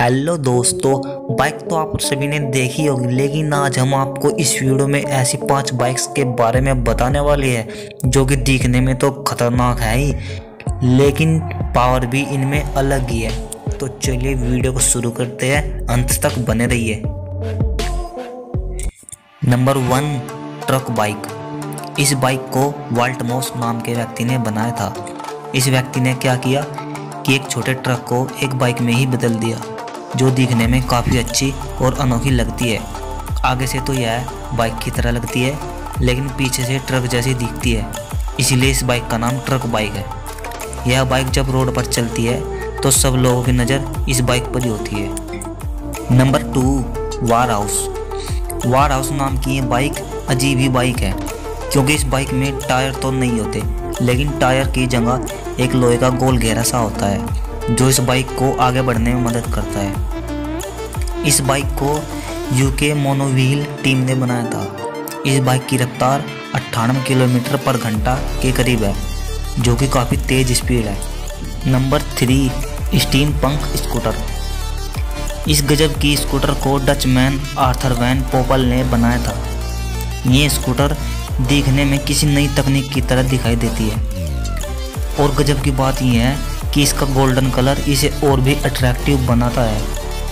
Hello दोस्तों, bike तो आप सभी ने देखी होगी, लेकिन आज हम आपको इस वीडियो में ऐसी 5 बाइक्स के बारे में बताने वाले हैं जो कि दिखने में तो खतरनाक है ही, लेकिन पावर भी इनमें अलग ही है। तो चलिए वीडियो को शुरू करते हैं, अंत तक बने रहिए। Number 1, truck bike. इस बाइक को वाल्ट मॉस नाम के व्यक्ति ने बनाया था। इस व्यक्ति ने क्या किया कि एक छोटे ट्रक को एक बाइक में ही बदल दिया, जो दिखने में काफ़ी अच्छी और अनोखी लगती है। आगे से तो यह बाइक की तरह लगती है, लेकिन पीछे से ट्रक जैसी दिखती है, इसीलिए इस बाइक का नाम ट्रक बाइक है। यह बाइक जब रोड पर चलती है तो सब लोगों की नज़र इस बाइक पर ही होती है। Number 2, war house. War house नाम की ये बाइक अजीब ही बाइक है, क्योंकि इस बाइक में टायर तो नहीं होते, लेकिन टायर की जगह एक लोहे का गोल घेरा सा होता है, जो इस बाइक को आगे बढ़ने में मदद करता है। इस बाइक को यूके मोनोव्हील टीम ने बनाया था। इस बाइक की रफ्तार 98 किलोमीटर पर घंटा के करीब है, जो कि काफ़ी तेज स्पीड है। Number 3, steampunk scooter. इस गजब की स्कूटर को डचमैन आर्थर वैन पोपल ने बनाया था। ये स्कूटर दिखने में किसी नई तकनीक की तरह दिखाई देती है, और गजब की बात यह है कि इसका गोल्डन कलर इसे और भी अट्रैक्टिव बनाता है।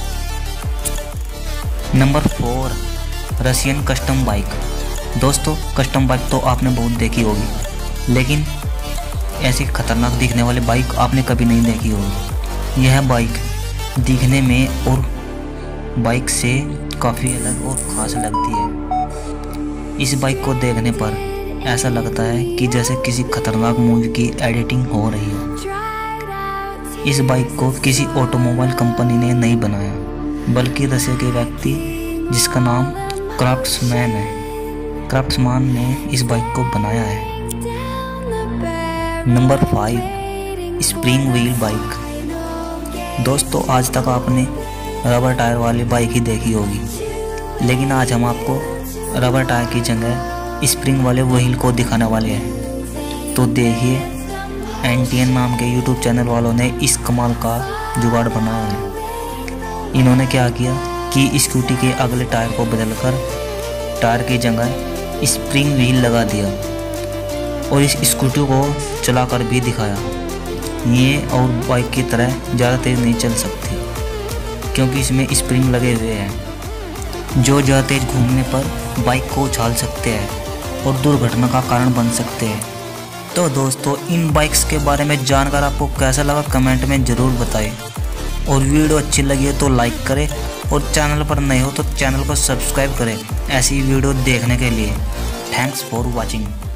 Number 4, Russian custom bike. दोस्तों, कस्टम बाइक तो आपने बहुत देखी होगी, लेकिन ऐसी खतरनाक दिखने वाली बाइक आपने कभी नहीं देखी होगी। यह बाइक दिखने में और बाइक से काफ़ी अलग और ख़ास लगती है। इस बाइक को देखने पर ऐसा लगता है कि जैसे किसी खतरनाक मूवी की एडिटिंग हो रही हो। इस बाइक को किसी ऑटोमोबाइल कंपनी ने नहीं बनाया, बल्कि रशिया के व्यक्ति जिसका नाम क्राफ्ट्समैन है, क्राफ्ट्समैन ने इस बाइक को बनाया है। Number 5, spring wheel bike. दोस्तों, आज तक आपने रबर टायर वाली बाइक ही देखी होगी, लेकिन आज हम आपको रबर टायर की जगह स्प्रिंग वाले व्हील को दिखाने वाले हैं। तो देखिए, एनटीएन नाम के यूट्यूब चैनल वालों ने इस कमाल का जुगाड़ बनाया है। इन्होंने क्या किया कि स्कूटी के अगले टायर को बदलकर टायर की जगह स्प्रिंग व्हील लगा दिया, और इस स्कूटी को चलाकर भी दिखाया। ये और बाइक की तरह ज़्यादा तेज़ नहीं चल सकती, क्योंकि इसमें स्प्रिंग लगे हुए हैं, जो ज़्यादा तेज़ घूमने पर बाइक को उछाल सकते हैं और दुर्घटना का कारण बन सकते हैं। तो दोस्तों, इन बाइक्स के बारे में जानकर आपको कैसा लगा कमेंट में ज़रूर बताएं, और वीडियो अच्छी लगी हो तो लाइक करें, और चैनल पर नए हो तो चैनल को सब्सक्राइब करें ऐसी वीडियो देखने के लिए। Thanks for watching.